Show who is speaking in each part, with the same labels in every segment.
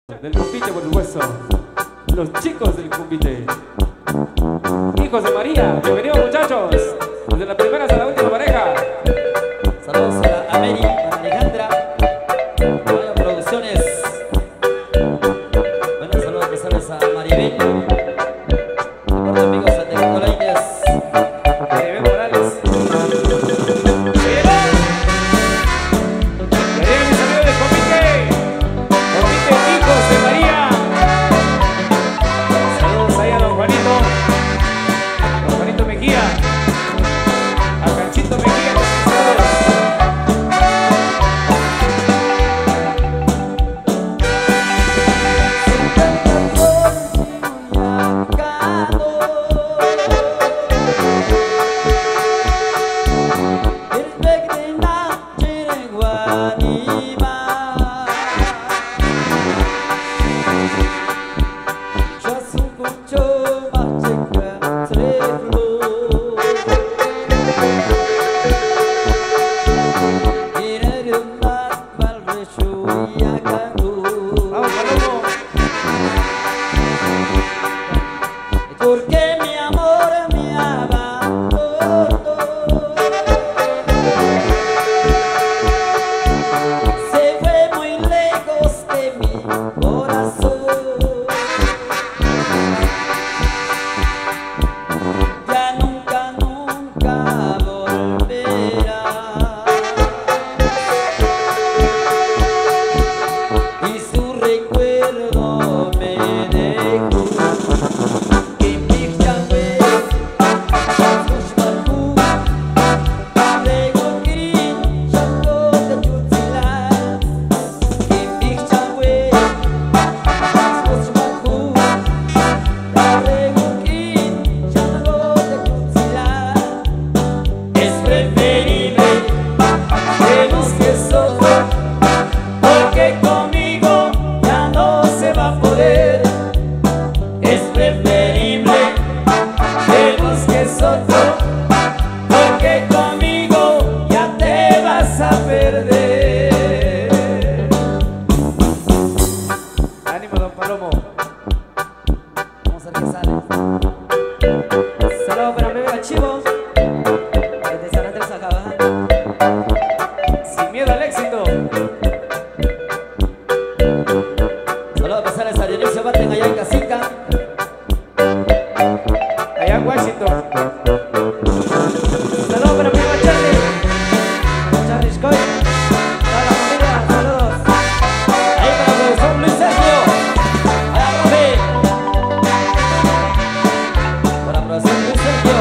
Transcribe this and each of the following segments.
Speaker 1: Del convite, por supuesto. Los chicos del convite. Hijos de María, bienvenidos muchachos. Desde la primera hasta la última pareja.
Speaker 2: Saludos a Mary, a Alejandra, Mario Producciones. Bueno, saludos especiales a Maribel. Recuerdo amigos a Tequito Lainez.
Speaker 1: Maribel Morales. ¡Viva! ¡Que digan mis amigos del convite! Convite Hijos de María. Saludos ahí a don Juanito. Don Juanito Mejía. A Canchito Mejía. Saludos.
Speaker 2: Porque mi amor me abandonó, se fue muy lejos de mi corazón, ya nunca, nunca volverá, y su recuerdo me dejó. Saludos para mi amigo Chivo, desde San Andrés acá.
Speaker 1: Sin miedo al éxito.
Speaker 2: Saludos especiales a Dionisio Baten allá en Casica,
Speaker 1: Allá en Washington.
Speaker 2: saludos para mi amigo Charlie Scott, toda la familia, saludos. Ahí para el profesor Luis Sergio, allá profe, para el profesor Luis Sergio.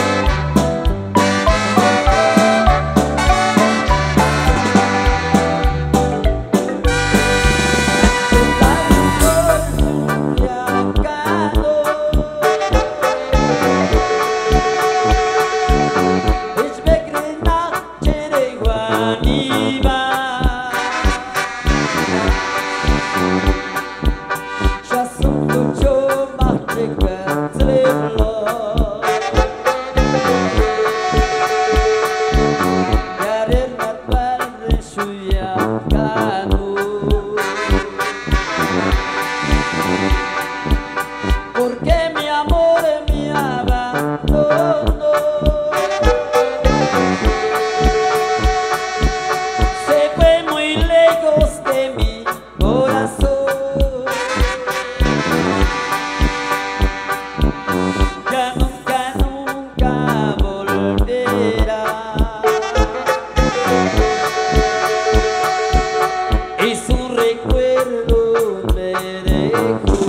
Speaker 2: Porque mi amor me abandonó, se fue muy lejos de mi corazón, ya nunca, nunca volverá, y su recuerdo me dejó.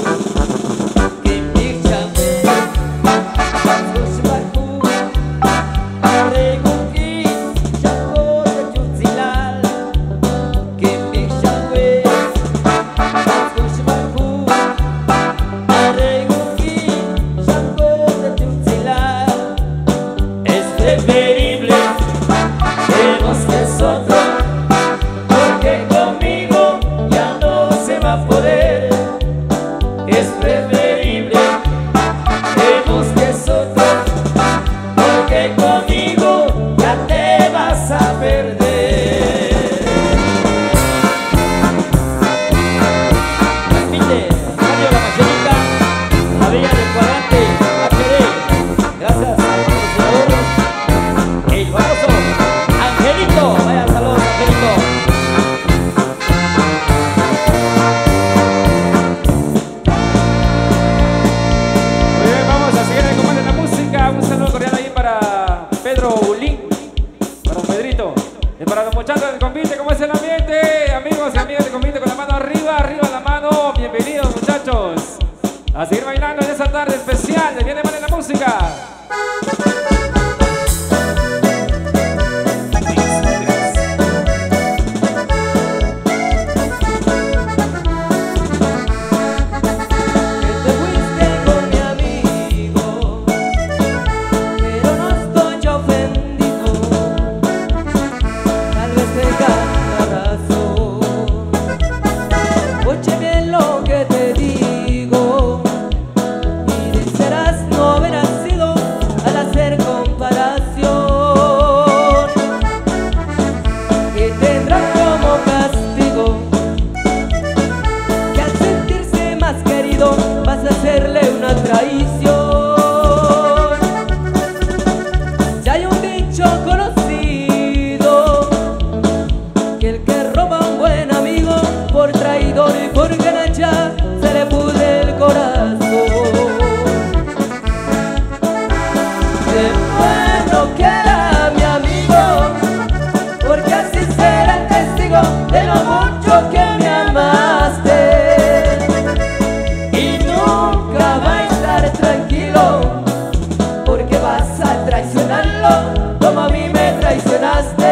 Speaker 1: arriba, arriba la mano. Bienvenidos, muchachos. A seguir bailando en esta tarde especial. Viene mal en la música.
Speaker 2: Vas a hacerle una traición. Ya hay un dicho conocido, que el que roba a un buen amigo, por traidor y por ganacha, se le pudre el corazón. Qué bueno que era mi amigo, porque así será el testigo de lo mucho que me amaste. Tranquilo, porque vas a traicionarlo como a mí me traicionaste.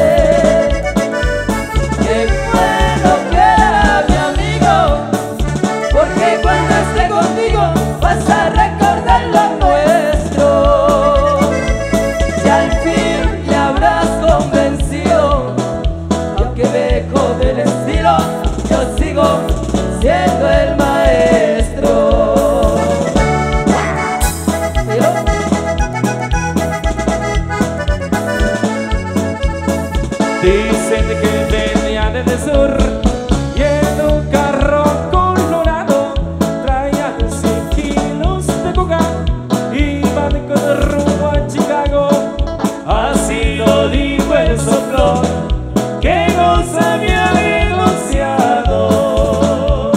Speaker 2: Qué bueno que era mi amigo, porque cuando esté contigo vas a recordar lo nuestro. Y al fin le habrás convencido, aunque me jode el estilo, yo sigo siendo el maestro.
Speaker 1: Dicen que venía desde el sur y en un carro colorado traían 100 kilos de coca, iban con rumbo a Chicago. Así lo dijo el soplón que nos había denunciado.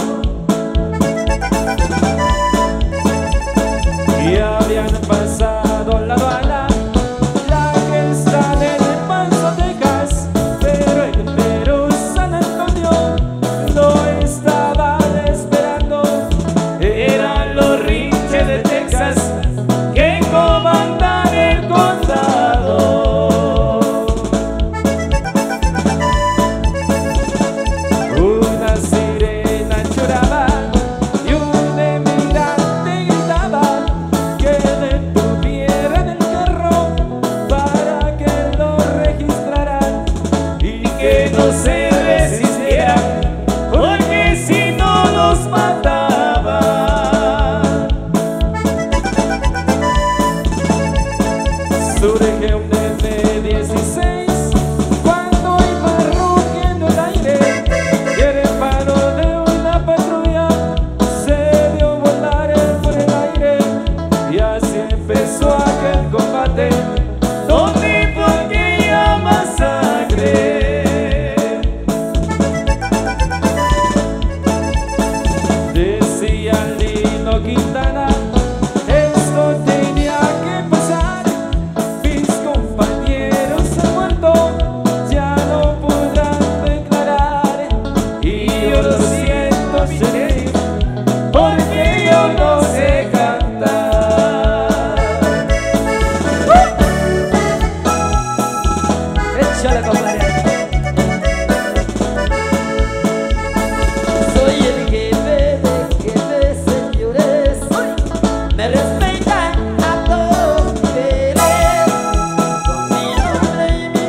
Speaker 1: Y habían pasado la aduana, la que está en el Paso, Texas, pero en Perú, San Antonio lo estaban esperando. Eran los rinches de Texas que comandan el condado. Una sirena lloraba y un emigrante gritaba que detuvieran el carro para que lo registraran y que no se resistieran, porque si no los mataban. Surge un M16 cuando iba rugiendo el aire, y el paro de una patrulla se vio volar por el aire, y así empezó aquel combate donde fue aquella masacre. Decía Lino Quintana, esto tenía que pasar, mis compañeros han muerto, ya no podrán declarar, y yo lo siento, sheriff, porque yo no sé cantar.
Speaker 2: Échale, compadre. Soy el jefe de jefes, señores. Me respetan a todos ustedes. Con mi nombre y mi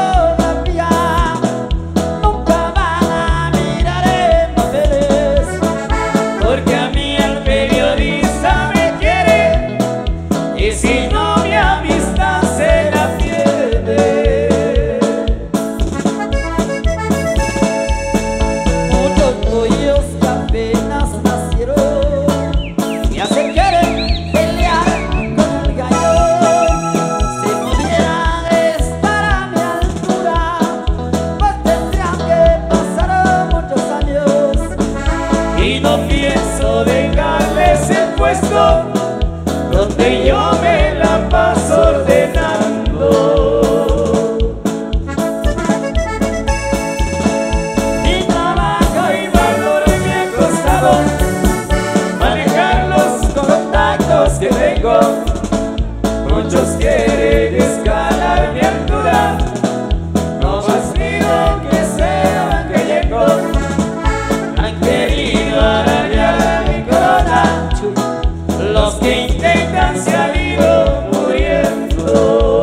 Speaker 2: fotografía nunca van a mirar en papeles.
Speaker 1: tengo. Muchos quieren escalar mi altura, no más digo que sea que llego. Han querido arañar mi corona, los que intentan se han ido muriendo.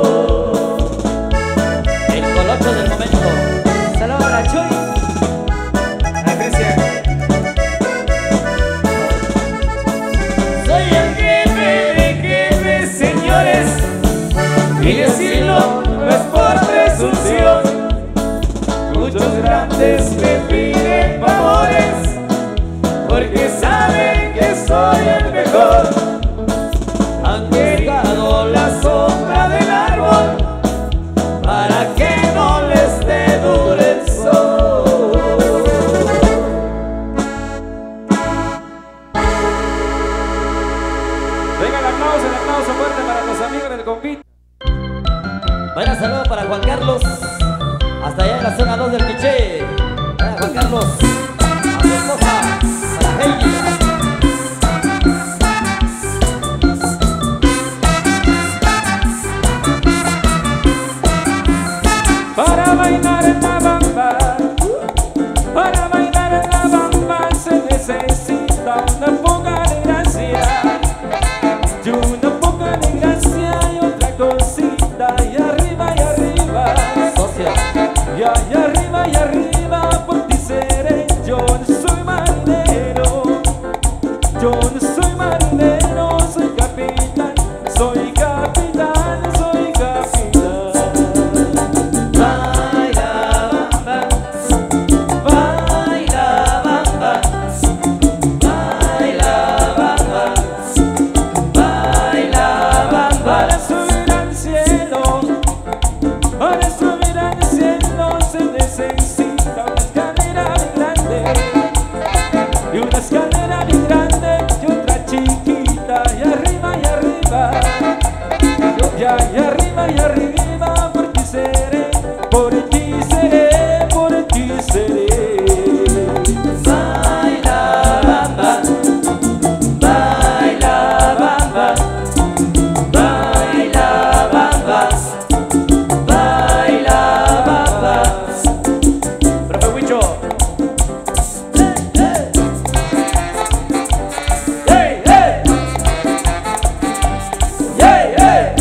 Speaker 2: El colocho del momento. Saludos a la Chuy.
Speaker 1: A Cristian. Soy el jefe de jefes, señores, y decirlo no es por presunción. Muchos grandes me piden favores porque saben que soy el mejor. Han querido la sombra del árbol para que no les dé duro el sol. Venga el aplauso fuerte para los amigos del compito.
Speaker 2: Buenas saludos para Juan Carlos. Hasta allá en la zona 2 del Quiché. Juan Carlos. A su esposa, para Heidi.
Speaker 1: Para bailar en la bamba, para bailar en la bamba se necesita una poca de gracia, y una poca de gracia y otra cosita, y arriba,
Speaker 2: Socia.
Speaker 1: y arriba, por ti seré. Yo no soy marinero, yo no soy marinero, soy capitán, soy capitán, soy capitán. Y arriba, por ti seré, por ti seré, por ti seré.
Speaker 2: Baila bamba, baila bamba, baila bamba, baila bamba.
Speaker 1: Profe Huicho.
Speaker 2: Hey, hey. Hey, hey.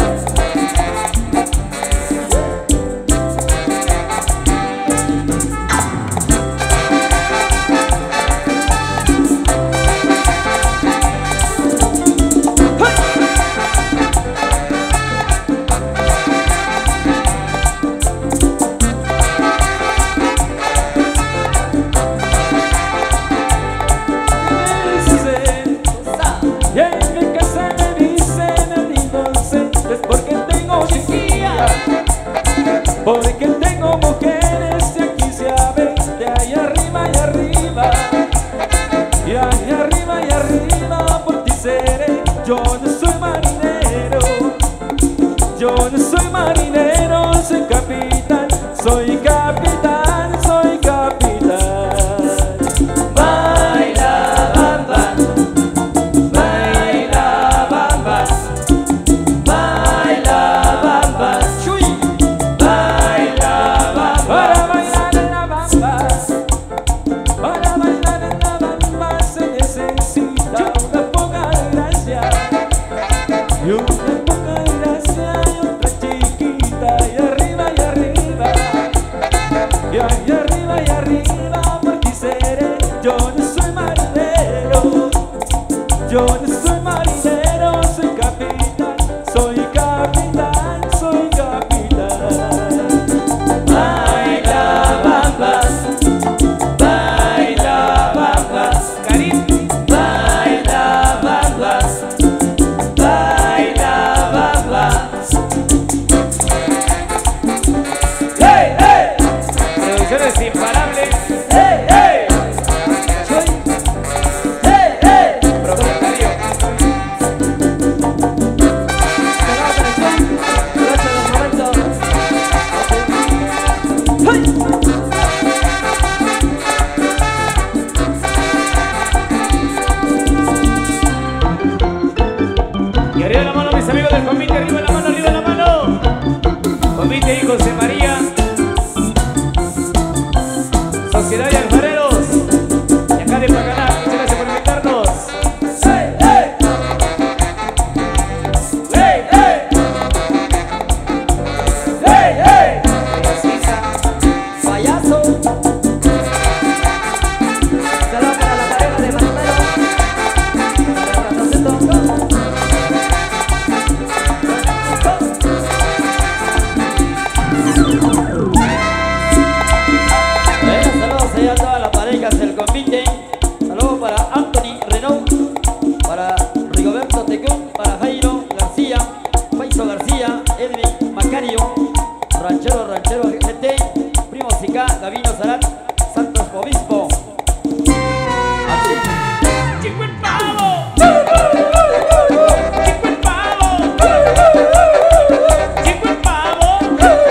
Speaker 1: Y en mi casa me dicen el inocente, es porque tengo chiquilla, porque tengo mujeres de aquí se ven, de ahí arriba, y arriba, por ti seré. Yo no soy marinero, yo no soy marinero, soy capitán, soy capitán, soy capitán.
Speaker 2: Baila bamba, baila bamba, baila bamba,
Speaker 1: Chuy.
Speaker 2: baila bamba.
Speaker 1: Para bailar en la bamba, para bailar en la bamba se necesita una poca de gracia, y una poca de gracia y otra chiquita, y arriba, y arriba, por ti seré. Yo no soy marinero, yo no soy marinero, soy capitán, soy capitán, soy capitán.
Speaker 2: Baila bamba, baila bamba,
Speaker 1: Karim.
Speaker 2: baila bamba, baila bamba. Hey, hey,
Speaker 1: Producciones imparables.
Speaker 2: hey, hey, hey, hey.
Speaker 1: Propietario
Speaker 2: Anthony Renault, para Rigoberto Tecún, para Jairo García, Paiso García, Edwin Macario, Ranchero GT, Primo Sica, Gavino Sarat, Santos Obispo.
Speaker 1: Chico el pavo. Chico el pavo. Chico el pavo.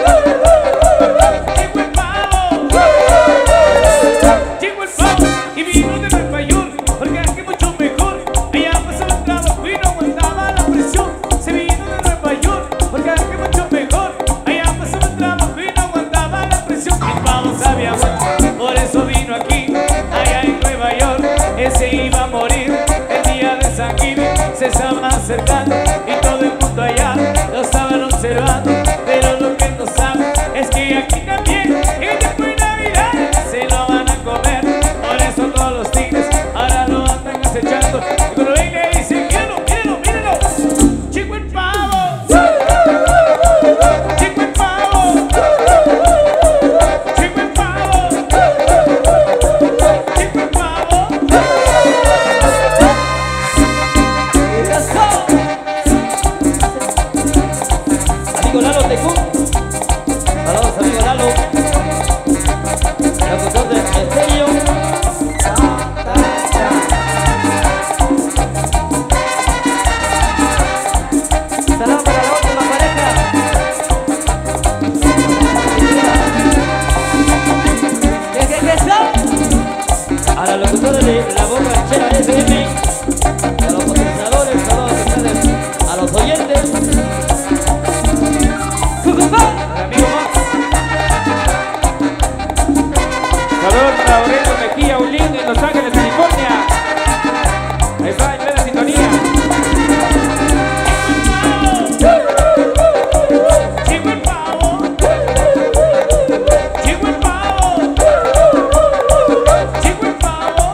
Speaker 1: Chico el pavo. Chico el pavo. Y vino de Nueva York, porque aquí mucho mejor. Allá pasó el trabajo y no aguantaba la presión. Se vino de Nueva York, porque aquí mucho mejor. Allá pasó el trabajo y no aguantaba la presión. El pavo sabía mucho, por eso vino aquí. Allá en Nueva York, ese iba a morir. El día de San Gil se estaban acercando y todo el mundo allá lo estaban observando. Pero lo que no saben es que aquí también, en tiempo de Navidad, se lo van a comer. Por eso todos los tigres ahora lo andan acechando. Y cuando ven le dicen, míralo, míralo, míralo. Chico el pavo. Chico el pavo. Chico el pavo. Chico el pavo.
Speaker 2: Amigo Lalo Tecún, saludos amigo Lalo, el locutor de Estéreo. Saludos para la última pareja. ¿Qué son? A los locutores de La Voz Ranchera FM, a los patrocinadores, saludos a ustedes, a los oyentes.
Speaker 1: Amigo Max. Saludos para Aurelio Mejía Ulín en Los Ángeles, California. Ahí está, en plena sintonía. Chico el pavo. Chico el pavo. Chico el pavo.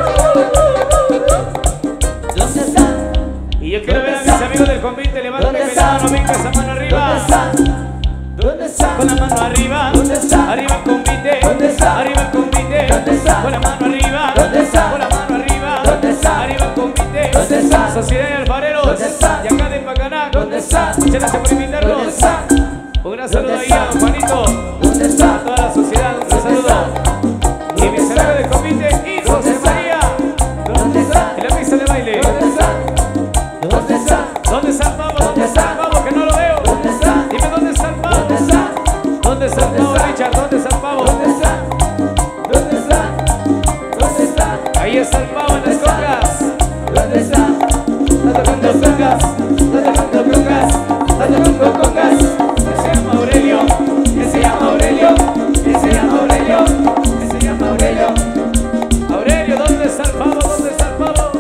Speaker 2: ¿Dónde está?
Speaker 1: Y yo quiero ver a mis amigos del convite. Levántame la mano, venga esa mano arriba.
Speaker 2: ¿Dónde está?
Speaker 1: Con la mano arriba.
Speaker 2: ¿Dónde está?
Speaker 1: Arriba el convite.
Speaker 2: ¿Dónde está?
Speaker 1: Arriba el convite.
Speaker 2: ¿Dónde está?
Speaker 1: Con la mano arriba.
Speaker 2: ¿Dónde está?
Speaker 1: Con la mano arriba.
Speaker 2: ¿Dónde está?
Speaker 1: Arriba el convite.
Speaker 2: ¿Dónde está?
Speaker 1: Sociedad de Alfareros.
Speaker 2: ¿Dónde está?
Speaker 1: Y acá de Pacanac.
Speaker 2: ¿Dónde está?
Speaker 1: Muchas gracias por invitarnos.
Speaker 2: ¿Dónde está?
Speaker 1: Un gran saludo
Speaker 2: ¿Dónde
Speaker 1: ahí a
Speaker 2: está?
Speaker 1: don Juanito.
Speaker 2: ¿Dónde
Speaker 1: A
Speaker 2: está?
Speaker 1: toda la sociedad. Un gran
Speaker 2: ¿Dónde
Speaker 1: saludo.
Speaker 2: está?
Speaker 1: Y mis amigos del convite. Y
Speaker 2: ¿Dónde
Speaker 1: José
Speaker 2: está?
Speaker 1: María.
Speaker 2: ¿Dónde está?
Speaker 1: En la pista de baile.
Speaker 2: ¿Dónde está? ¿Dónde está?
Speaker 1: ¿Dónde está el pavo?
Speaker 2: ¿Dónde
Speaker 1: ¿Dónde está el
Speaker 2: está?
Speaker 1: pavo? Que no lo veo.
Speaker 2: ¿Dónde está?
Speaker 1: Dime dónde está el pavo.
Speaker 2: ¿Dónde está?
Speaker 1: ¿Dónde está el
Speaker 2: ¿Dónde
Speaker 1: pavo,
Speaker 2: está?
Speaker 1: Richard? ¿Dónde está el pavo?
Speaker 2: ¿Dónde está? ¿Dónde está? ¿Dónde está?
Speaker 1: Ahí está el pavo en las congas.
Speaker 2: ¿Dónde está?
Speaker 1: Está tocando congas. Está tocando congas. Está tocando congas. Que se llama Aurelio. Que se llama Aurelio. Que se llama Aurelio. Que se llama Aurelio. Aurelio, ¿dónde está el pavo? ¿Dónde está el pavo?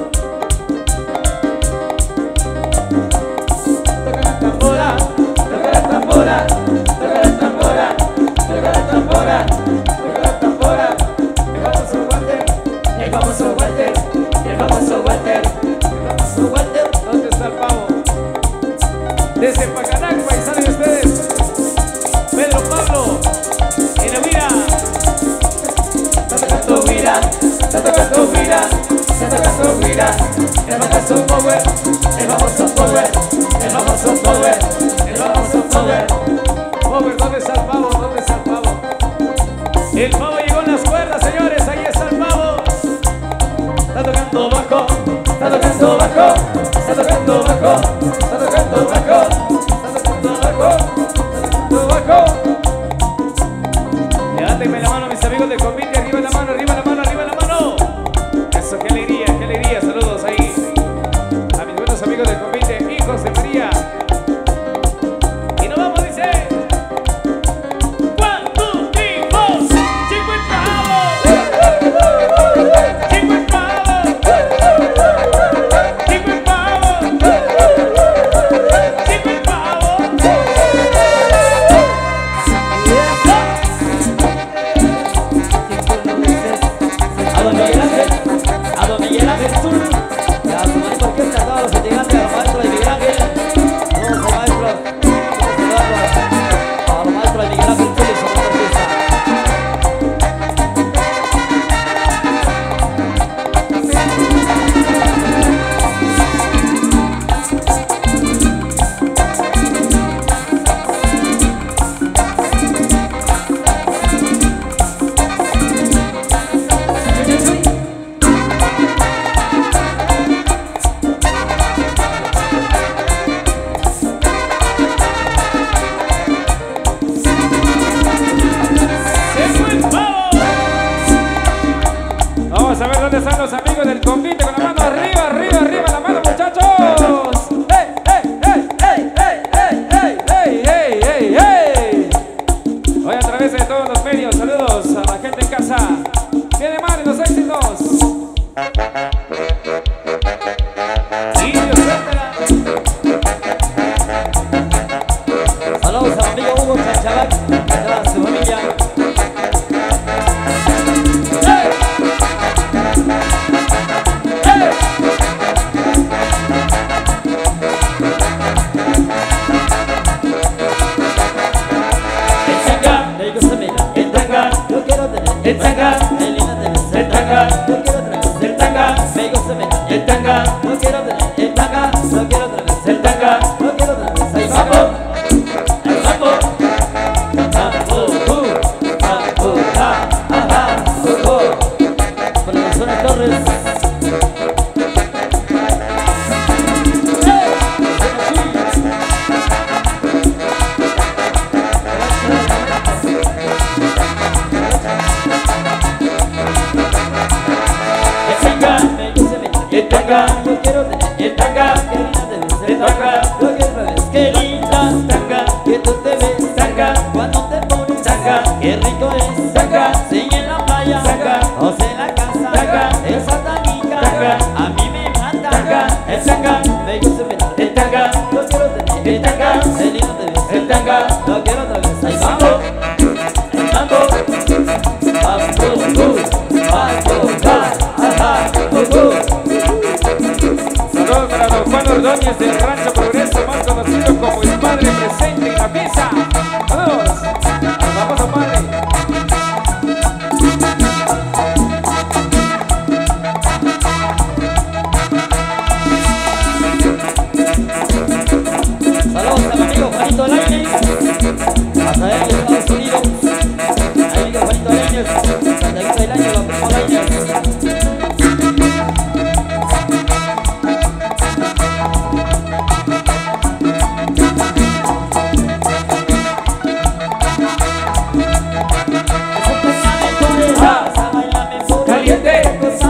Speaker 1: Toca la tambora. Toca la tambora. Toca la tambora. Toca la tambora. Toca la tambora. El famoso Walter. El famoso Walter. El famoso Walter. El famoso Walter. ¿Dónde está el pavo? Desde Pacanac, paisanos de ustedes. Pedro Pablo. En la mira. Está tocando mira. Está tocando mira. Está tocando mira. El famoso Power. El famoso Power. El famoso Power. El famoso Power. Power, ¿dónde está el pavo? ¿Dónde está el pavo? El pavo llegó en las cuerdas, señores. Ahí está el pavo. Está tocando bajo. Está tocando bajo. Está tocando bajo. Está tocando bajo. Está tocando bajo. Está tocando bajo. Levántenme la mano, mis amigos de convite. Arriba la mano, arriba la mano, arriba la mano. Eso, qué alegría, qué alegría. Saludos ahí a mis buenos amigos de convite. Hijos de María. Y nos vamos, dice. 1, 2, 3, 4. Chico el pavo. Chico el pavo. amigos del convite con la mano arriba, arriba, arriba la mano, muchachos. ¡Hey, hey, hey, hey, hey, hey, hey, hey, hey, hey! Hoy a través de todos los medios, saludos a la gente en casa. Viene Mari, los éxitos. Y Dios suéltala.
Speaker 2: Saludos al amigo Hugo Chachabac, a toda su familia.
Speaker 3: El tanga, el linda de beso. El tanga, yo quiero otra vez. El tanga, me gusta menos. El tanga, no quiero otra vez. El tanga, no quiero otra vez. El tanga, no quiero otra vez. Ahí vamos, ahí vamos.
Speaker 2: Por la zona Torres.
Speaker 3: El tanga, yo quiero tener. El tanga,
Speaker 2: Qué linda te ves.
Speaker 3: el tanga,
Speaker 2: Yo quiero otra vez.
Speaker 3: qué linda tanga,
Speaker 2: Que tú te ves.
Speaker 3: tanga,
Speaker 2: Cuando te pones.
Speaker 3: tanga,
Speaker 2: Qué rico es.
Speaker 3: tanga,
Speaker 2: Sing en la playa.
Speaker 3: Tanga.
Speaker 2: O sea en la casa.
Speaker 3: Tanga.
Speaker 2: Esa tanguita.
Speaker 3: Tanga.
Speaker 2: A mí me encanta.
Speaker 3: Tanga. El tanga.
Speaker 2: Me gusta menos.
Speaker 3: el tanga,
Speaker 2: Yo quiero tener.
Speaker 3: El tanga.
Speaker 2: Qué lindo te ves.
Speaker 3: el tanga,
Speaker 2: Yo quiero otra vez. Ahí
Speaker 3: mambo,
Speaker 2: vamos.
Speaker 3: mambo,
Speaker 1: Saludos para don Juan Ordóñez del Rancho Progreso, más conocido como el padre presente en la pieza. Saludos. Vamos a padre.
Speaker 2: Saludos a mi amigo Juanito Lainez. Hasta él en Estados Unidos. Ahí amigo Juanito Lainez. Santiago del año, la prima Lainez.
Speaker 3: caliente,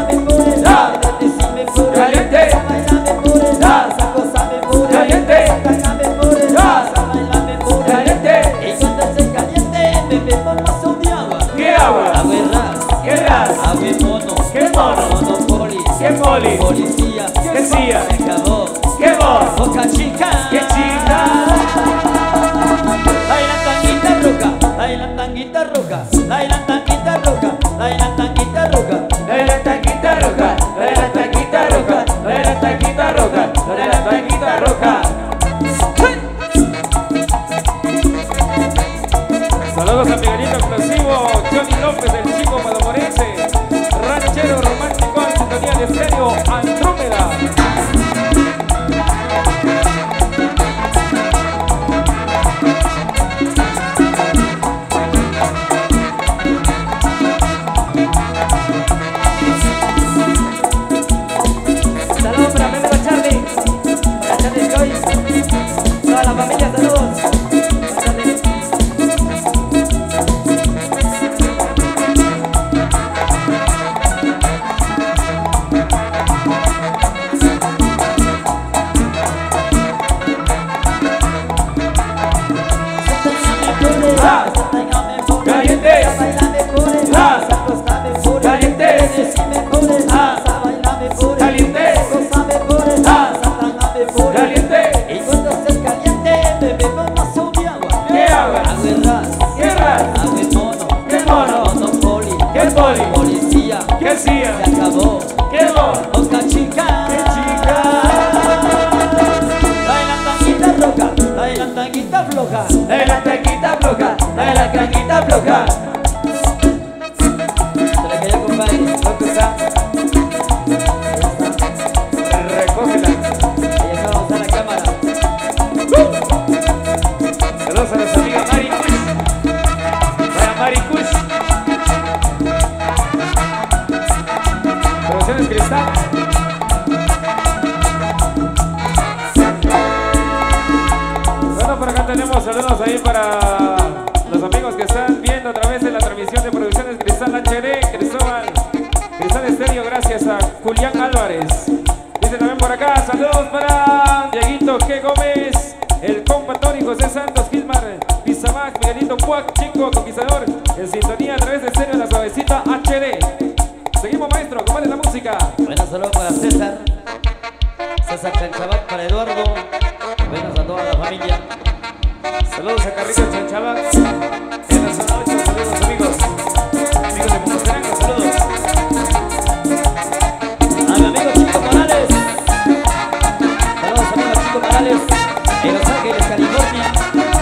Speaker 3: ¿qué agua? ¿Qué gas? ¿Qué mono?
Speaker 2: Monopoly.
Speaker 3: ¿Qué poli?
Speaker 2: Policía.
Speaker 3: ¿Qué CIA?
Speaker 2: Se acabó.
Speaker 3: ¿Qué voz?
Speaker 2: Boca Chica.
Speaker 3: ¿Qué chica?
Speaker 2: Bailan tanguita roca, bailan tanguita roca, bailan tanguita roca, bailan tanguita roca.
Speaker 3: La taquita roja, la taquita roja, la taquita roja, la taquita roja.
Speaker 1: Saludos a Miguelito Explosivo, Johnny López, el chico Malamorense, ranchero romántico en sintonía de estéreo Andrómeda.
Speaker 2: Saludos para Pedro Charlie, para Charlie Joyce, toda la familia, saludos. Para Charlie.
Speaker 3: Caliente. Caliente. Caliente. Caliente.
Speaker 2: Y cuando estés caliente, bebemos vaso de agua.
Speaker 3: ¿Qué agua? ¿Qué ras?
Speaker 2: Agua en mono.
Speaker 3: ¿Qué mono?
Speaker 2: Monopoly.
Speaker 3: ¿Qué poli?
Speaker 2: Policía.
Speaker 3: ¿Qué CIA?
Speaker 2: Se acabó.
Speaker 3: ¿Qué voz?
Speaker 2: Boca Chica.
Speaker 3: ¿Qué chica?
Speaker 2: Bailan tanguita roca, bailan tanguita floja.
Speaker 3: La taquita floja, la taquita floja.
Speaker 2: Se la cayó, compadre.
Speaker 1: ¿Dónde está? Recógela.
Speaker 2: Ahí está, vamos a la cámara.
Speaker 1: Saludos a los amigos Mari Kush. Para Mari Kush. Producciones Cristal. Bueno, por acá tenemos saludos ahí para los amigos que están viendo a través de la transmisión de Producciones Cristal HD, Cristóbal, Cristal Estéreo, gracias a Julián Álvarez. Dice también por acá, saludos para Dieguito G. Gómez, el compa Tony, José Santos, Gilmar, Pizamac, Miguelito Puac, Chico, Conquistador, en sintonía a través de Estéreo La Suavecita HD. Seguimos, maestro, ¿cómo es la música?
Speaker 2: Buenos saludos para César Chanchabac, para Eduardo. Buenos a toda la familia.
Speaker 1: Saludos a Carlitos Chanchabac. En la zona 8, saludos amigos. Amigos de Momosteranga, saludos.
Speaker 2: A mi amigo Chico Morales. Saludos amigos Chico Morales. En Los Ángeles, California.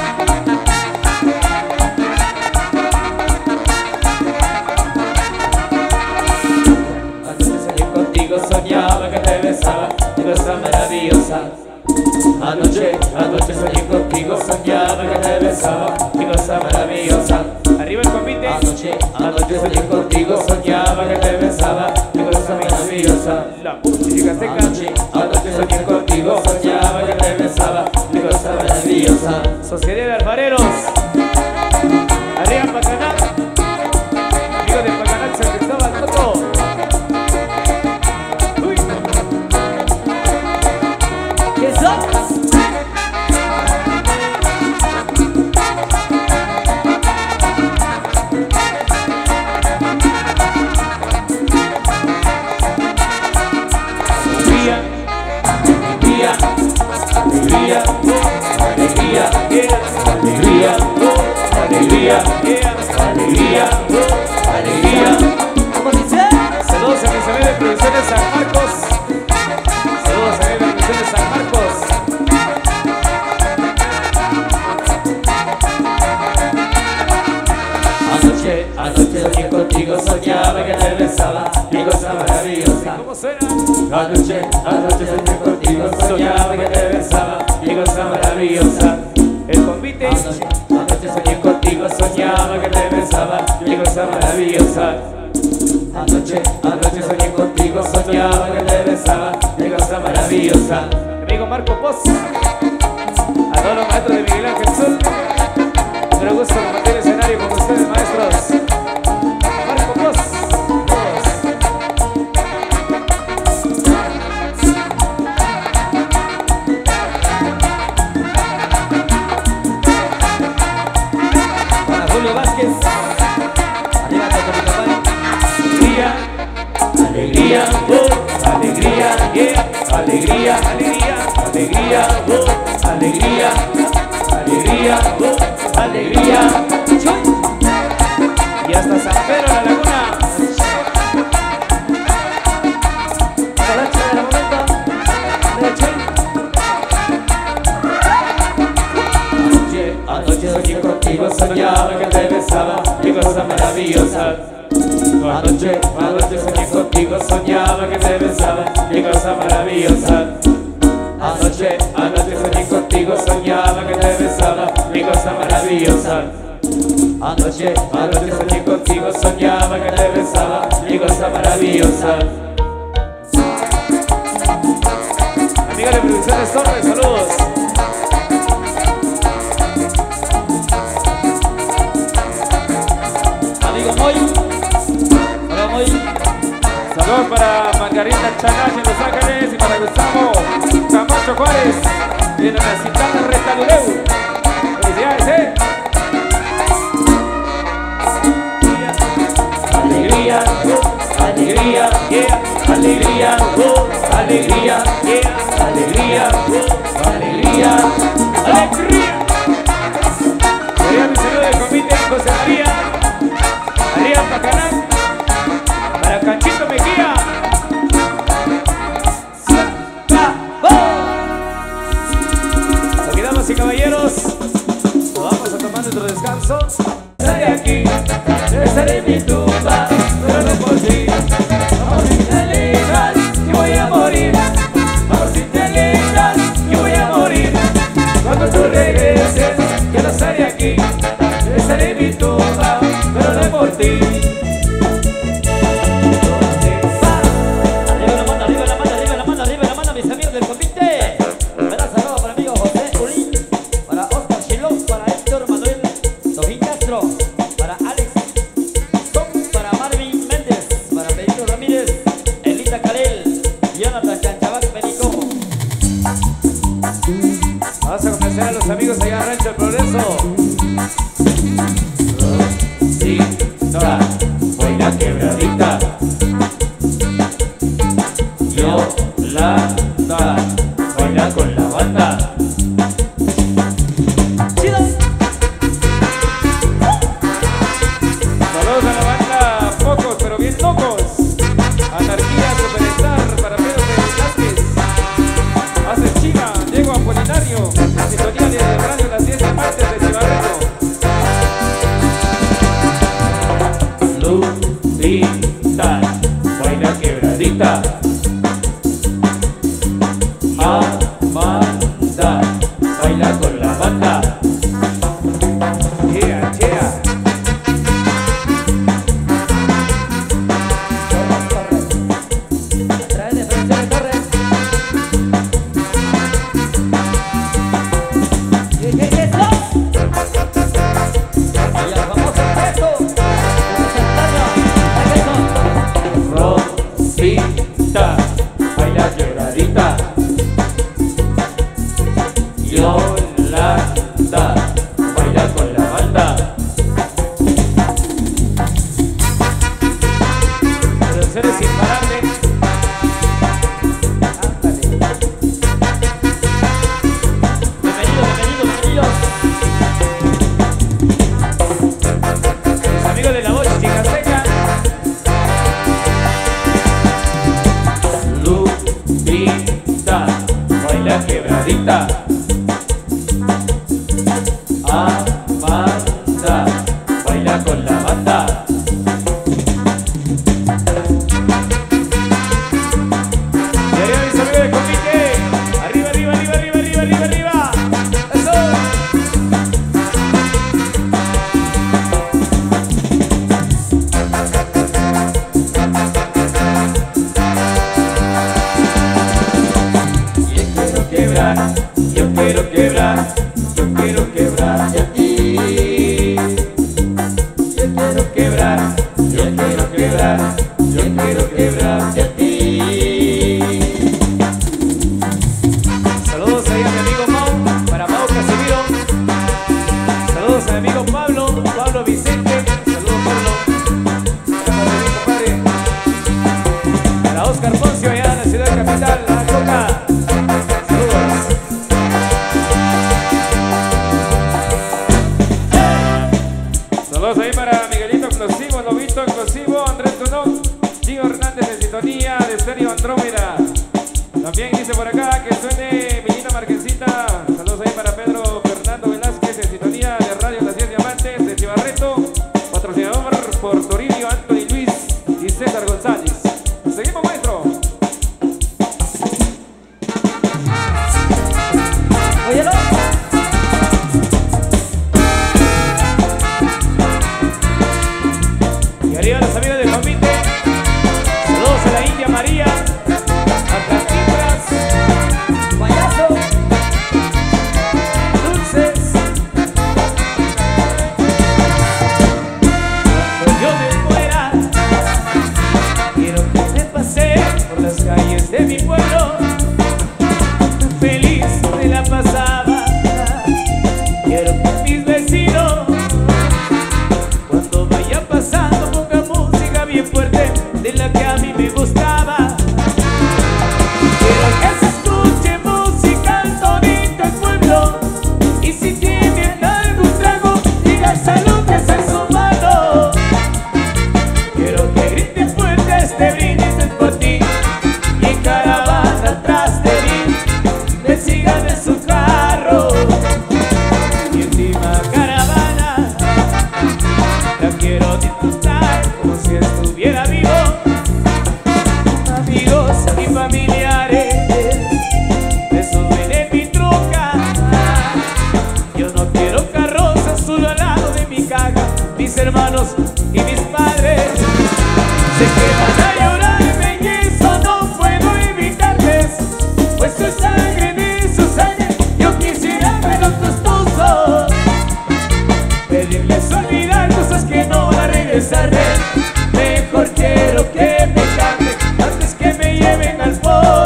Speaker 3: Soñaba que te besaba, qué cosa maravillosa. Anoche soñé contigo, soñaba que te besaba, qué cosa maravillosa.
Speaker 1: Arriba el convite.
Speaker 3: Anoche soñé contigo, soñaba que te besaba, qué cosa maravillosa.
Speaker 1: La música seca.
Speaker 3: Anoche soñé contigo, soñaba que te besaba, qué cosa maravillosa.
Speaker 1: Sociedad de Alfareros. Arriba Pacanac. Amigos de Pacanac, San Cristóbal, Coto.
Speaker 3: Alegría.
Speaker 2: ¿Cómo dice?
Speaker 1: Saludos a mis amigos de Producciones San Marcos. Saludos a mis amigos de Producciones San Marcos.
Speaker 3: Anoche soñé contigo, soñaba que te besaba, qué cosa maravillosa.
Speaker 1: ¿Cómo suena?
Speaker 3: Anoche soñé contigo, soñaba que te besaba, qué cosa maravillosa.
Speaker 1: El convite.
Speaker 3: Anoche soñé contigo, soñaba que te besaba, qué cosa maravillosa. Anoche soñé contigo, soñaba que te besaba, qué cosa maravillosa.
Speaker 1: Amigo Marco Poz. A todos los maestros de Miguel Ángel Sol. Me gusta compartir el escenario con ustedes, maestros. Marco Poz.
Speaker 2: Para Julio Vázquez. Arriba Cotonicapán.
Speaker 3: Alegría, alegría, alegría, alegría, alegría, alegría, alegría, alegría.
Speaker 1: Y hasta San Pedro la Laguna.
Speaker 2: Calacha de la momento.
Speaker 3: Anoche soñé contigo, soñaba que te besaba, qué cosa maravillosa. Anoche soñé contigo, soñaba que te besaba, qué cosa maravillosa. Anoche soñé contigo, soñaba que te besaba, qué cosa maravillosa. Anoche soñé contigo, soñaba que te besaba, qué cosa maravillosa.
Speaker 1: Amiga de Producciones Torres, saludos.
Speaker 2: Amigo Moy. Hola Moy.
Speaker 1: Saludos para Margarita Chagall en Los Ángeles y para Gustavo Camacho Juárez de la Citana Retaluleu. Felicidades,
Speaker 3: Alegría, alegría, alegría, alegría, alegría, alegría,
Speaker 1: ¡Alegría! Sería mi saludo del convite José María. Arriba Pacanac. Para Canchito Mejía. Aquí, damas y caballeros, nos vamos a tomar nuestro descanso.
Speaker 3: Estaré aquí, estaré en mi tumba, pero no por ti. Vamos si te alejas, yo voy a morir. Vamos si te alejas, yo voy a morir. Cuando tú regreses, ya no estaré aquí. Estaré en mi tumba, pero no por ti.
Speaker 2: Arriba la mano, arriba la mano, arriba la mano, arriba la mano, mis amigos del convite. Un gran saludo para amigo José Urín, para Oscar Chilón, para Héctor Manuel Dojín Castro, para Alex Tom,
Speaker 1: conocer a los amigos allá en Rancho El Progreso.
Speaker 3: Rosita, baila quebradita. Yolanda, baila con la banda.
Speaker 1: Saludos a la banda, pocos pero bien locos. Anarquía Superstar para Pedro Velázquez. Hace Chiva, Diego Apolinario. Sintonía de radio las 10 de martes de Cibarreto.
Speaker 3: Lupita, baila quebradita. Amanda, baila con la banda.
Speaker 1: Yeah, yeah.
Speaker 2: Trae de Francisco Torres. ¿Qué es esto? Y el famoso gesto representando a
Speaker 3: Rosita, baila quebradita. Yolanda, baila con la banda.
Speaker 1: Producciones imparables.
Speaker 2: Bienvenidos.
Speaker 1: Los amigos de la voz Chicaseca.
Speaker 3: Lupita, baila quebradita. Amanda, baila con la banda.
Speaker 1: Y arriba mis amigos del comité. Arriba, arriba, arriba, arriba, arriba, arriba, arriba. ¡Eso!
Speaker 3: Yo quiero quebrar, yo quiero quebrar a ti. Yo quiero quebrar, yo quiero quebrar, yo quiero quebrar a ti.
Speaker 1: Saludos ahí a mi amigo Mau, para Mau Casimiro. Saludos a mi amigo Pablo Vicente. Saludos Pablo. Para mi compadre. Para Oscar Poncio allá en la ciudad capital, La Coca. Saludos. Saludos ahí para Miguelito Explosivo, Lobito Explosivo, Andrés Tunón, Gio Hernández en sintonía de Estéreo Andrómeda. También dice por acá que suene Milita Marquesita. Saludos ahí para Pedro Fernando Velázquez en sintonía de Radio Las 10 Diamantes de Cibarreto. Patrocinador por Toribio, Anthony Luis y César González. Seguimos, maestro.
Speaker 2: Óyelo.
Speaker 1: Y arriba los amigos del comité. Saludos a la India María, a Cantinflas,
Speaker 2: Payaso.
Speaker 1: Dulces. Cuando yo me muera, quiero que te pase por las calles de mi pueblo. Feliz me la pasaba. Quiero que mis vecinos, cuando vaya pasando, ponga música bien fuerte de la que a mí me gustaba. Quiero que se escuche música todito el pueblo. Y si tienen algún trago, diga salud que es en su mano. Quiero que griten fuerte este brindis por ti. Y en caravana atrás de mí me sigan en su carro. Y encima caravana la quiero disfrutar como si estuviera vivo. Amigos y familiares, esos ven en mi troca. Yo no quiero carrozas solo al lado de mi caja. Mis hermanos y mis padres se quedan a llorarme y eso no puedo evitarles, pues su sangre de su sangre yo quisiera verlos gustosos. Pedirles olvidar cosas que no la regresaré. Mejor quiero que me cante antes que me lleven al pozo.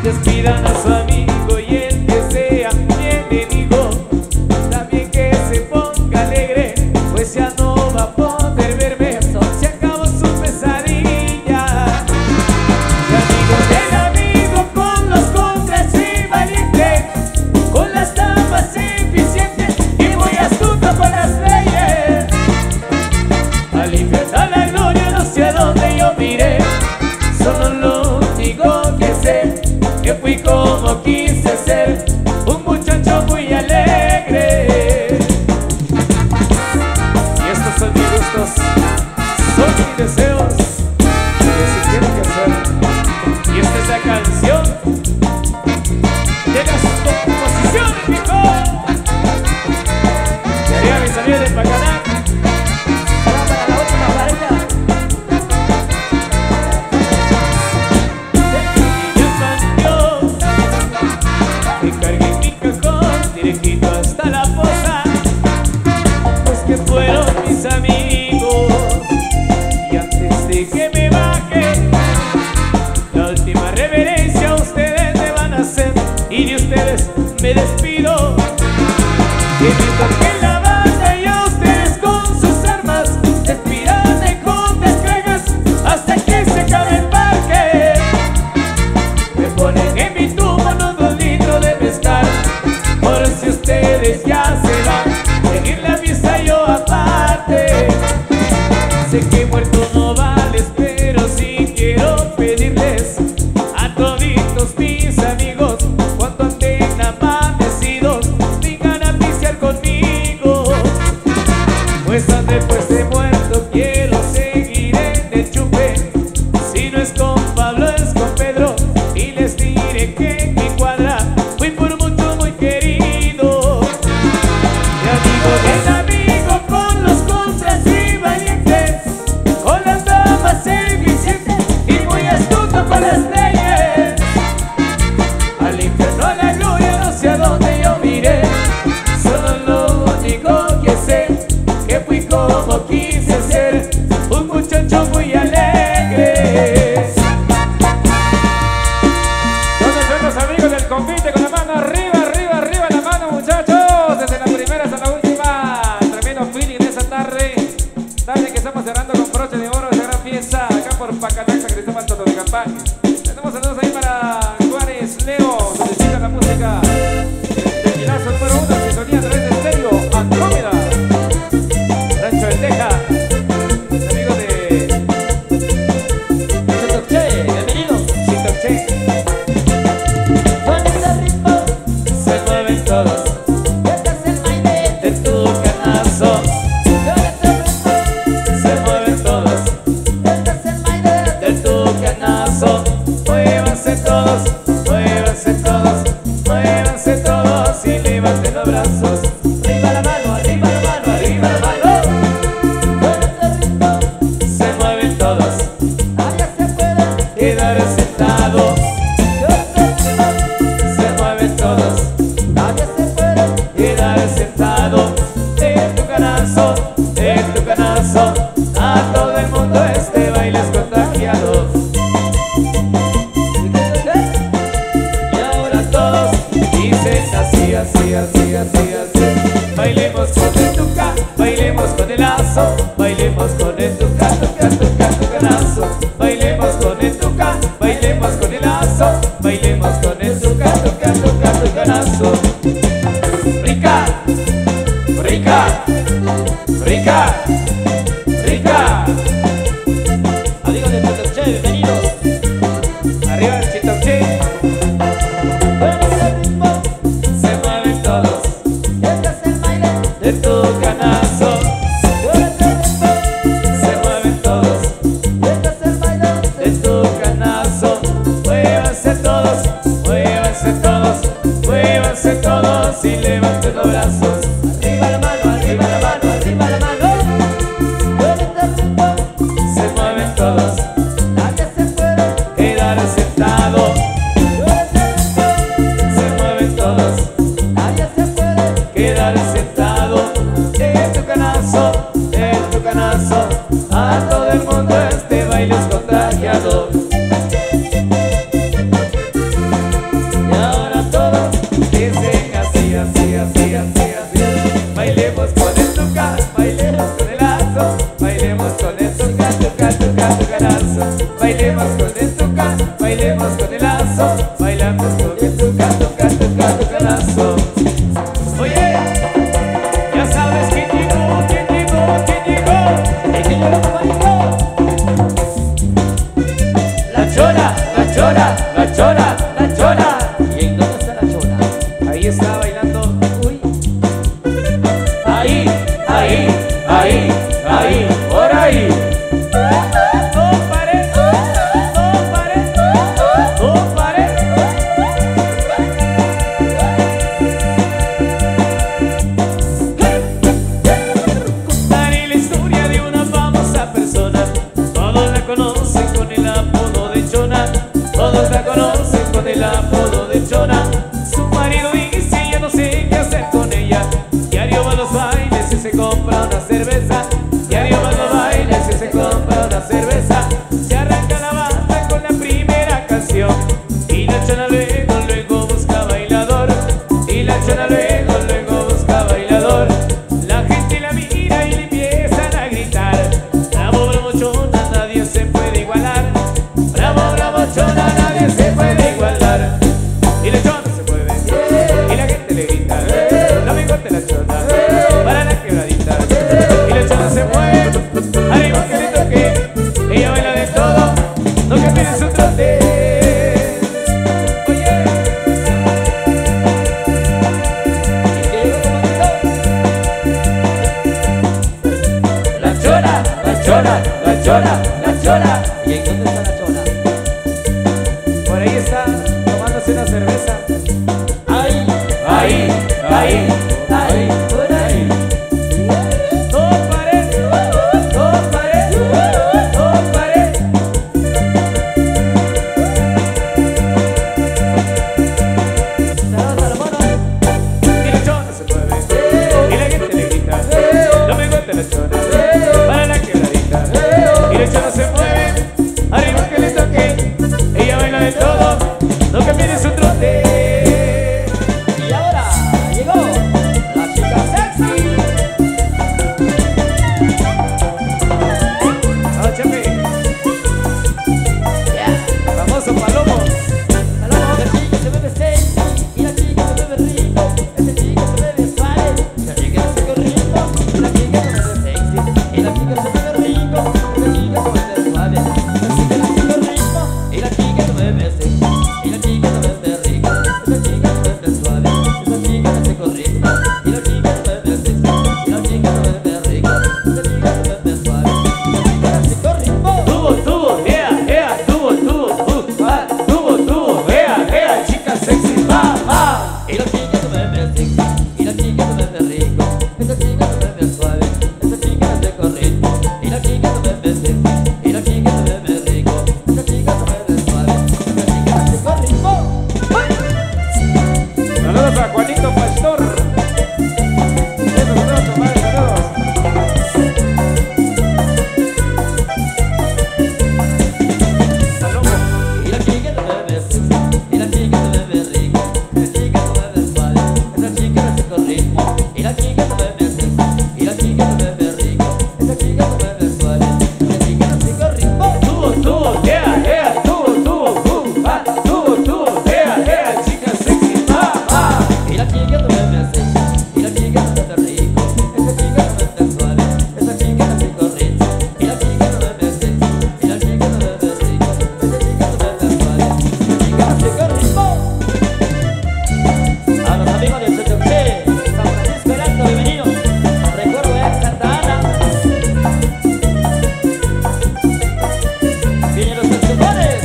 Speaker 1: despidan a su amigo y el que sea mi enemigo, también que se ponga alegre, pues ya no va a poder verme, se acabó su pesadilla. Mi amigo del amigo con los contras y valiente, con las tapas eficientes y muy astuto con las leyes. Al infierno, a la gloria, no sé a dónde yo miré, solo lo único que sé, que fui como quise ser, un muchacho muy alegre. Y estos son mis gustos, son mis deseos, que si quiero que hacer. Y esta es la canción de las composiciones, mijo. Y arriba mis amigos del Bacaná.
Speaker 2: Para la última pareja.
Speaker 1: Que cargué mi cajón directito hasta la fosa, pues que fueron mis amigos. Y antes de que me baje, la última reverencia ustedes me van a hacer, y de ustedes me despido. Que me toquen la banda y a ustedes con sus armas, despídanme con descargas hasta que se acabe el parque. Me ponen en mi tubo unos 2 litros de mezcal, por si ustedes ya se van, seguir la fiesta yo aparte. Sé que muerto no vales, pero sí quiero pedirles a toditos mis amigos, cuando anden amanecidos, vengan a pistear conmigo. Pues después de muerto quiero seguir en el chupe, si no es con Pablo es con Pedro, y les diré que en mi cuadra fui por mucho muy querido. Mi amigo del amigo con los contras y valientes, con las damas eficientes y muy astuto con las leyes. Al infierno, a la gloria, no sé a dónde yo miré, solo lo único que sé, que fui como quise ser, un muchacho muy alegre. ¿Dónde están los amigos del convite? Con la mano arriba, arriba, arriba la mano, muchachos, desde la primera hasta la última. Tremendo feeling de esa tarde, tarde que estamos cerrando con broche de oro esa gran fiesta acá por Pacatac, San Cristóbal, Totonicapán. Tenemos saludos ahí para Juárez, Leo, solicita la música del Girazo número 1, sintonía a través del estéreo Andrómeda, Rancho de Teja, amigos de
Speaker 2: Chitoche, bienvenidos.
Speaker 1: Chitoche.
Speaker 2: Con este ritmo,
Speaker 1: Se mueven todos
Speaker 2: este es el baile.
Speaker 1: de tu canazo,
Speaker 2: Con este ritmo,
Speaker 1: se mueven todos
Speaker 2: este es el baile.
Speaker 1: de tu canazo. Muévanse todos, muévanse todos, muévanse todos y levanten los brazos.
Speaker 2: Arriba la mano, arriba la mano, arriba la mano. Con este ritmo,
Speaker 1: Se mueven todos,
Speaker 2: allá se puede.
Speaker 1: quedar sentado.
Speaker 2: Con este ritmo,
Speaker 1: Se mueven todos,
Speaker 2: allá se puede.
Speaker 1: quedar sentado. En tu canazo, en tu canazo, a todo el mundo este baile es contagiado. Y ahora todos dicen así, así, así, así, así. Bailemos con el tuca, bailemos con el lazo, bailemos con el tuca, tuca, tuca, tucanazo. Bailemos con el tuca, bailemos con el lazo, bailemos con el tuca, tuca, tuca, tucanazo. Rica, rica, rica, rica.
Speaker 2: Amigos de Chitoche, bienvenidos.
Speaker 1: Arriba el Chitoche.
Speaker 2: Con este ritmo,
Speaker 1: Se mueven todos
Speaker 2: este es el baile.
Speaker 1: de tu canazo.
Speaker 2: Con este ritmo,
Speaker 1: Se mueven todos
Speaker 2: este es el baile.
Speaker 1: de tu canazo. Muévanse todos, muévanse todos, muévanse todos y levanten los brazos.
Speaker 2: Arriba la mano, arriba la mano, arriba la mano. Con este ritmo,
Speaker 1: Se mueven todos,
Speaker 2: allá se puede.
Speaker 1: quedar sentado.
Speaker 2: Con este ritmo,
Speaker 1: Se mueven todos,
Speaker 2: allá se puede.
Speaker 1: quedar sentado. En tu canazo, en tu canazo, a todo el mundo este baile es contagiado. bailando con el tuca, tuca, tuca, tucanazo. Oye, ya sabes quién llegó, quién llegó, quién llegó.
Speaker 2: El que llegó, compañero.
Speaker 1: La chora, la chora, la chora, la chora.
Speaker 2: ¿Y en dónde está la chona?
Speaker 1: Ahí está bailando.
Speaker 2: Uy,
Speaker 1: Ahí, ahí, ahí, ahí, por ahí. No pare, no pare, no pare. Contaré la historia de una famosa persona. Todos la conocen con el apodo de Chona. Todos la conocen con el apodo de Chona. Su marido dice ya no sé qué hacer con ella. Diario va a los bailes y se compra una cerveza. Diario va a los bailes y se compra una cerveza. Se arranca la banda con la primera canción. Y la Chona luego busca bailador. Y la Chona luego busca bailador. La gente la mira y le empiezan a gritar. Bravo, bravo Chona, nadie se puede igualar. Bravo, bravo Chona, nadie se puede igualar. Y la Chona se mueve y la gente le grita. No me corte la Chona para la quebradita. Y la Chona se mueve, arriba que le toque. Ella baila de todo, no que tiene su trote. Oye,
Speaker 2: ¿y qué llegó, compañero?
Speaker 1: la Chona, la Chona, la Chona, la Chona.
Speaker 2: ¿Y en dónde está la chona?
Speaker 1: Por ahí está tomándose una cerveza.
Speaker 2: Ahí,
Speaker 1: Ahí, ahí, ahí,
Speaker 2: por ahí.
Speaker 1: no pare, no pare, no pare.
Speaker 2: Levanta la mano.
Speaker 1: Y la Chona se mueve y la gente le grita. No me corte la Chona para la quebradita. Y la Chona se mueve, arriba que le toque. Ella baila de todo, no que tiene su trote.
Speaker 2: Y ahora llegó la chica sexy.
Speaker 1: Ah, chefe, famoso Palomo.
Speaker 2: La chica se bebe sexy y la chica se bebe rico. Esta chica se bebe suave, la chica se corriendo. La chica se bebe sexy y la chica se bebe rico. Esta chica se bebe suave, la chica se corriendo. Y la chica se bebe sexy y la chica se bebe rico. Esta chica se bebe suave, esta chica se corriendo. Y la chica se bebe sexy y la chica se bebe rico. Esta chica se bebe suave, la chica se corriendo.
Speaker 1: Tubo, tubo, chica sexy, va.
Speaker 2: Y la chica se bebe sexy, y la chica se bebe rico. Esta chica se bebe suave, esta chica se corriendo. Y la chica se bebe sexy, y la chica se bebe rico. Esta chica se bebe suave, esta chica se corriendo.
Speaker 1: Saludos a Juanito Pastor. Eso, saludos, compadre, saludos. Palomo.
Speaker 2: Y la chica se bebe sexy, y la chica se bebe rico. Esta chica se bebe suave, esta chica se corriendo. Y la chica se bebe sexy, y la chica se bebe rico. Esta chica se bebe suave, esta chica se corriendo.
Speaker 1: Tubo, chica sexy, va.
Speaker 2: Y la chica se bebe sexy, y la chica se bebe rico. Esta chica se bebe suave, esta chica se corriendo. Y la chica se bebe sexy, y la chica se bebe rico. Esta chica se bebe suave, esta chica se corriendo. A los amigos de Chochoché, San Francisco del Alto, bienvenidos. Recuerdo de Santa Ana. Vienen los saxofones.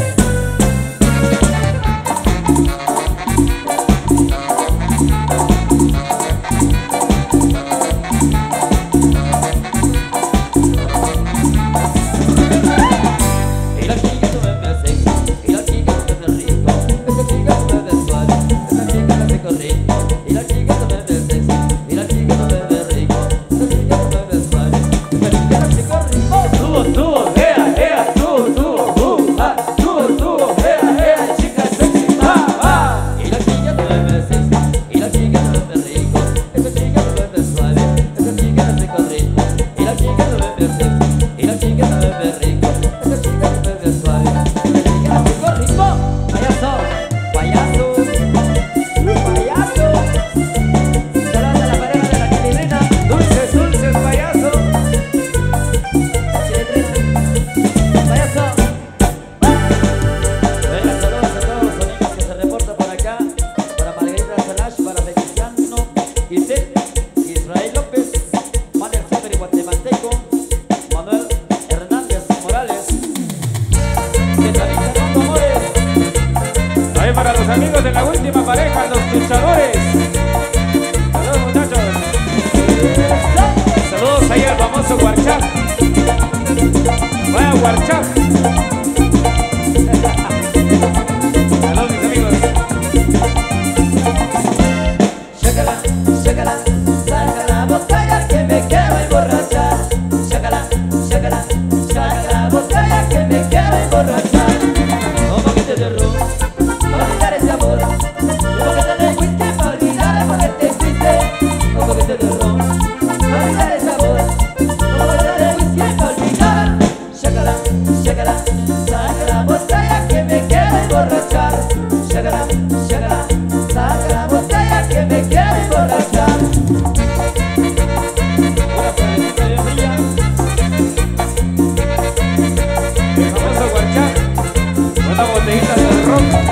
Speaker 2: Y la chica se bebe sexy, y la chica se bebe rico. Esta chica se bebe suave, esta chica se corriendo. Y la chica se bebe sexy, y la chica se bebe rico. Esta chica se bebe suave, esta chica se corriendo.
Speaker 1: Tubo, chica sexy, va. amigos de la última pareja, los luchadores. Saludos, muchachos. Saludos ahí al famoso Guarchaf. Vaya Guarchaf. Saludos, mis amigos.
Speaker 3: Sácala, sácala, saca la botella que me quiero emborrachar. Sácala, sácala, saca la botella que me quiero emborrachar. Un poquito de ron, para olvidar ese amor. Un poquito de whisky para olvidar por qué te fuiste. Un poquito de ron, para olvidar ese amor. Un poquito de whisky para olvidar. Sácala, sácala, saca la botella que me quiero emborrachar. Sácala, sácala, saca la botella que me quiero emborrachar.
Speaker 2: Una parecita de fría.
Speaker 1: El famoso Guarchaf. Una botellita de ron.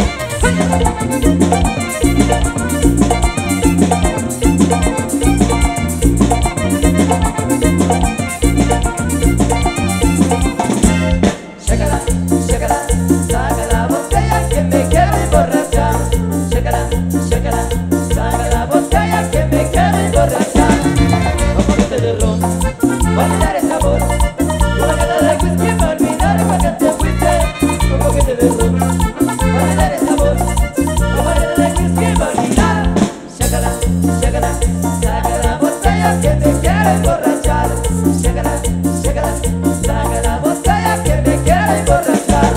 Speaker 3: Sácala, sácala, saca la botella que me quiero emborrachar. Sácala, sácala, saca la botella que me quiero emborrachar. Un poquito de ron, para olvidar el sabor. Un poquito de whisky para olvidar por qué te fuiste. Un poquito de ron, para olvidar el sabor. Un poquito de whisky para olvidar. Sácala, sácala, saca la botella que me quiero emborrachar. Sácala, sácala, saca la botella que me quiero emborrachar.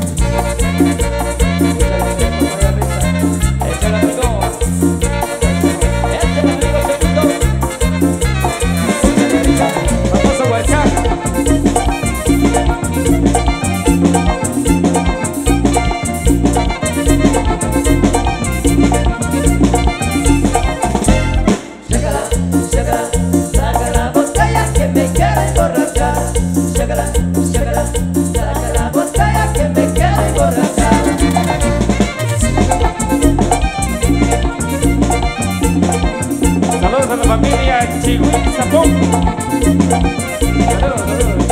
Speaker 2: Échale, amigo. Échale, amigo, Chepito.
Speaker 1: Famoso Guarchaf.
Speaker 3: Sácala, sácala, saca la botella que me quiero emborrachar. Sácala, sácala, saca la botella que me quiero emborrachar.
Speaker 1: Saludos a la familia Chihuín Zapón. Saludos, saludos.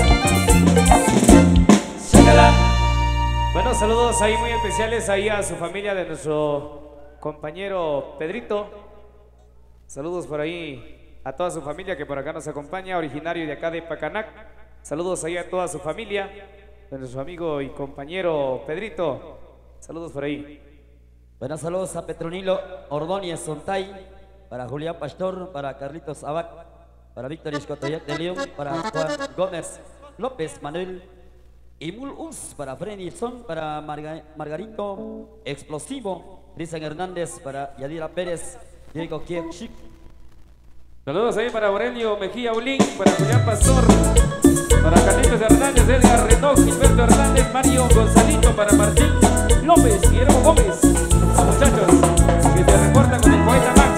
Speaker 3: Sácala,
Speaker 1: Bueno, saludos ahí muy especiales ahí a su familia de nuestro compañero Pedrito. Saludos por ahí a toda su familia que por acá nos acompaña, originario de acá de Pacanac. Saludos ahí a toda su familia, de nuestro amigo y compañero Pedrito. Saludos por ahí.
Speaker 2: Buenos saludos a Petronilo Ordóñez Sontay, para Julián Pastor, para Carlitos Abac, para Víctor Escotoyac de León, para Juan Gómez López Manuel, y Mulus para Freddy Son, para Margarito Explosivo, Cristian Hernández, para Yadira Pérez, Diego Kiechik.
Speaker 1: Saludos ahí para Aurelio Mejía Ulín, para Julián Pastor, para Carlitos Hernández, Edgar Renó, Gilberto Hernández, Mario Gonzalito, para Martín López, Guillermo Gómez, los muchachos que se reportan con el poeta Max.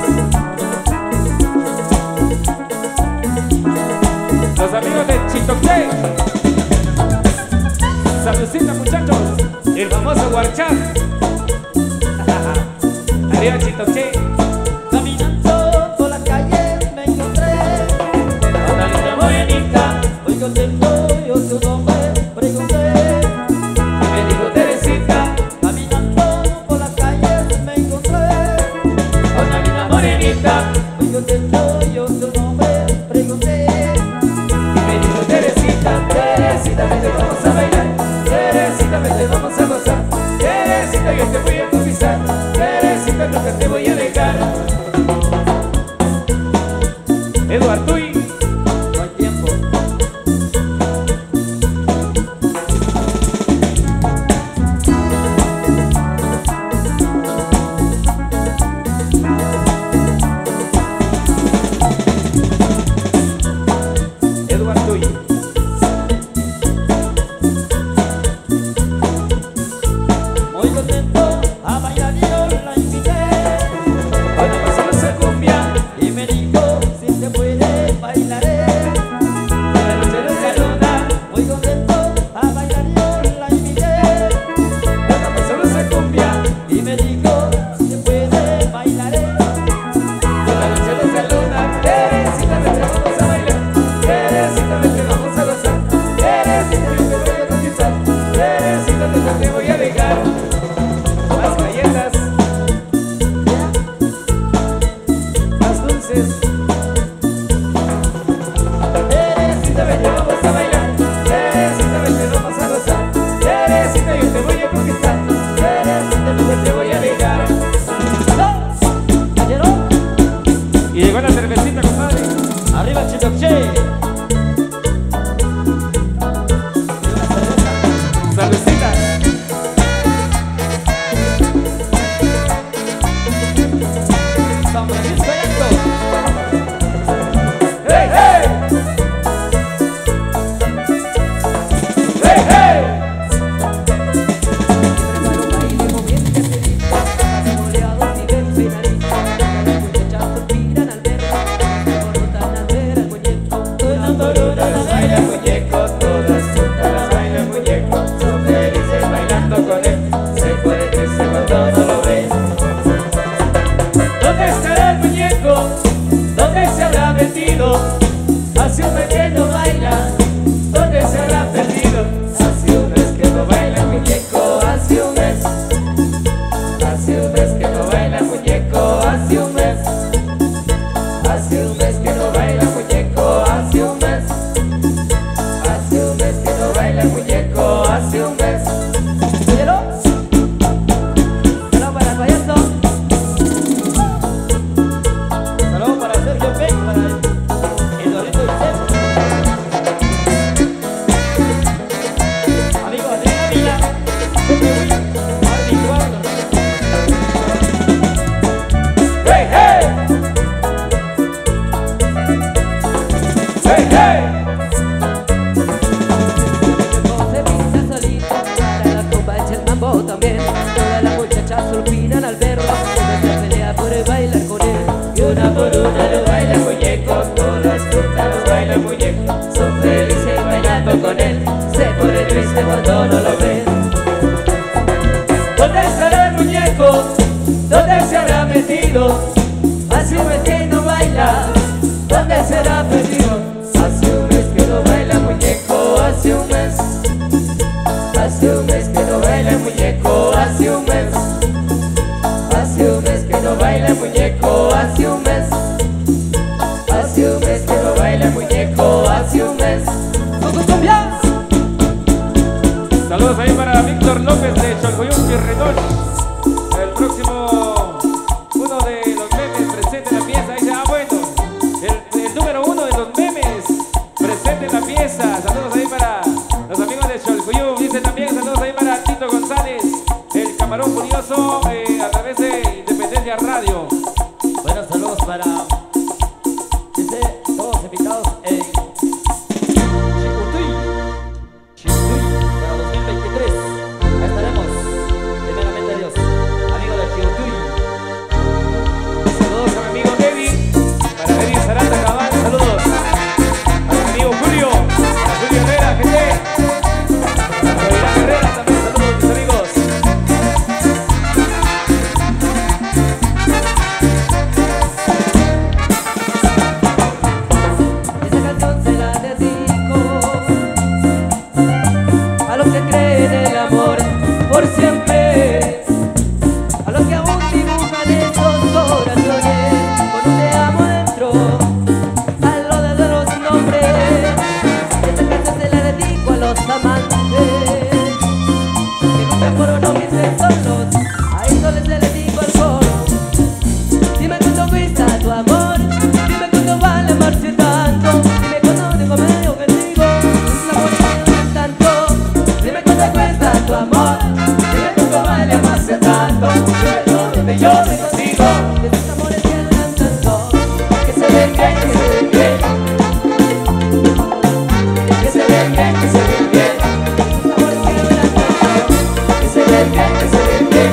Speaker 1: Los amigos de Chitoque. Saludcita, muchachos, el famoso Guarchaf. Arriba Chitoque.
Speaker 3: caminando por las calles me encontré a una linda morenita. Muy contento yo su nombre pregunté. Y me dijo Teresita. Caminando por las calles me encontré a una linda morenita. Muy contento yo su nombre pregunté. Y me dijo Teresita, Teresita, vete, vamos a bailar. Teresita, vete, vamos a gozar. Teresita, yo te voy a conquistar. Teresita, nunca te voy a dejar.
Speaker 2: Chitoche.
Speaker 1: Saludcita.
Speaker 2: San Francisco Alto.
Speaker 1: ¡Hey, hey! ¡Hey, hey!
Speaker 3: Hace un mes que no baila, ¿dónde se habrá perdido? Hace un mes que no baila el muñeco, hace un mes. Hace un mes que no baila el muñeco, hace un mes. Hace un mes que no baila el muñeco, hace un mes. Hace un mes que no baila el muñeco, hace un mes.
Speaker 2: Óyelo. Saludos para el payaso. Saludos para Sergio Peck, para Eduardo Vicente. Amigos de la vida,
Speaker 1: ¡Hey, hey! ¡Hey, hey!
Speaker 3: Todo se pinta solito, para la copa echa el mambo también. Todas las muchachas se olvidan al verlo, una se pelea por bailar con él. Y una por una lo baila el muñeco, todas juntas lo baila el muñeco. Son felices bailando con él, se pone triste cuando no lo ven. ¿Dónde estará el muñeco? ¿Dónde se habrá metido? Hace un mes que no baila, ¿dónde será perdido? Hace un mes que no baila el muñeco, hace un mes. Hace un mes que no baila el muñeco, hace un mes. Hace un mes que no baila el muñeco, hace un mes. Hace un mes que no baila el muñeco, hace un mes.
Speaker 1: Saludos ahí para Víctor López de Chalcoyún y Retón. El próximo uno de los memes presente la pieza. Dice, bueno, el número uno de los memes presente la pieza. Saludos ahí para los amigos de Chalcoyún. Dice también saludos ahí para Tito González, el camarón curioso, a través de Independencia Radio.
Speaker 2: Buenos saludos para todos invitados en Chicutuy para 2023. Ahí estaremos, primeramente Dios, amigos de Chicutuy.
Speaker 1: Saludos a mi amigo Eddie, para Eddie Sarata Cabal. Saludos a mi amigo Julio, a Julio Herrera, gente. A Irán Herrera también, saludos mis amigos.
Speaker 3: Esa canción se la dedico a los que creen en el amor por siempre, a los que aún dibujan esos corazones con un te amo dentro, a lo de los nombres. Esta canción se la dedico a los amantes que luchan por uno mismo solos, a eso les dedico el coro. Dime cuánto cuesta tu amor, dime cuánto vale amarse tanto, dime cuánto te conmigo contigo, es amor que no es tanto. Dime cuánto cuesta tu amor, dime cuánto vale amarse tanto, dime yo me consigo, que tus amores que duran tanto, que se ven bien, que se ven bien, que se ven bien, que se ven bien, tus amores que duran tanto, que se ven bien, que se ven bien.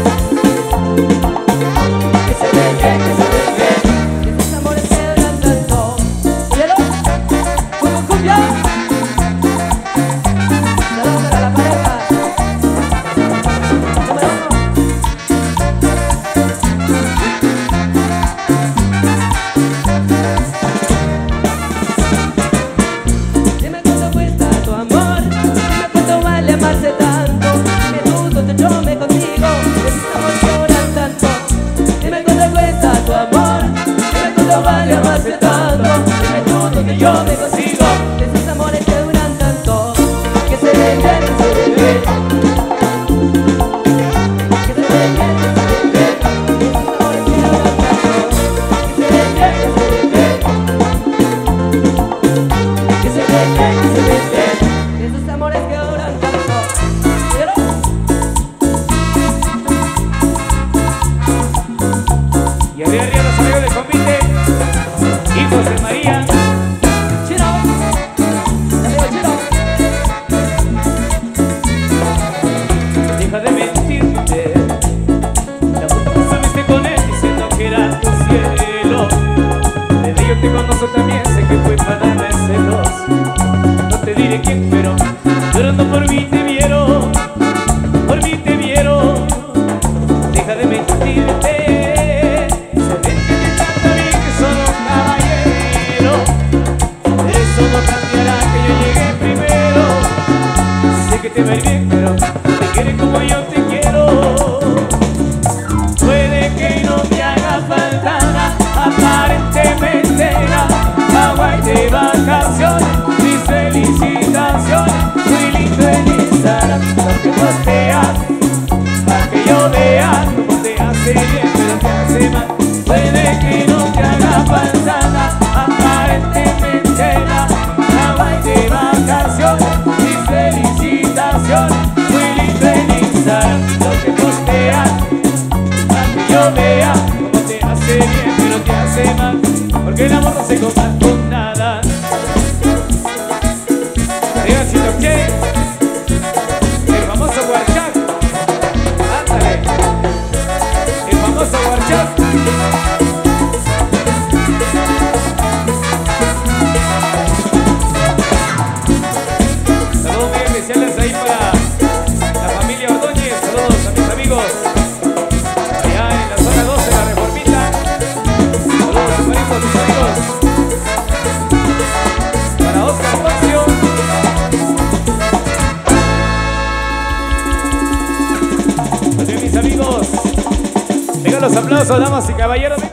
Speaker 3: Que se ven bien, que se ven bien, que tus amores que duran tanto. Óyelo, cumbia. Saludos para la pareja. Número uno. Dime cuánto cuesta tu amor, dime cuánto vale amarse tanto, dime tú donde yo me contigo, que tus amores que duran tanto. Dime cuánto cuesta tu amor, dime cuánto vale amarse tanto, dime tú donde yo me consigo, que esos amores que duran tanto, que se ven bien, que se ven bien, que se ven bien, que se ven bien, esos amores que duran tanto, que se ven bien, que se ven bien,
Speaker 1: Y arriba los amigos de convite, hijos de María.
Speaker 2: Chino, amigo Chino.
Speaker 1: Deja de mentirte. La puta que subiste con él diciendo que era tu cielo. Desde yo te conozco también, sé que fue para darme celos. No te diré quién, pero llorando por mí te vieron. Por mí te vieron. Deja de mentirte. Se ve que canta bien, que soy un caballero. Eso no cambiará que yo llegué primero. Sé que te va a ir bien, pero te quiere como yo te quiero. Puede que no te haga falta nada, aparentemente nada. Hawái de vacaciones, mis felicitaciones. Muy lindo en Instagram, lo que posteas, para que yo vea cómo te hace bien, pero te hace mal. Puede que no te haga falta nada, aparentemente nada. Hawái de vacaciones, mis felicitaciones. Muy lindo en Instagram, lo que posteas, para que yo vea cómo te hace bien, pero te hace mal. Porque el amor no se compra con nada. Arriba si lo quieres, el famoso Guarchak. Ándale, el famoso Guarchak. Saludos muy especiales ahí para la familia Ordóñez. Saludos a mis amigos allá en la zona 12, la Reformita. Saludos hermanitos, mis amigos. Para Oscar Poncio. También mis amigos. Vengan los aplausos, damas y caballeros.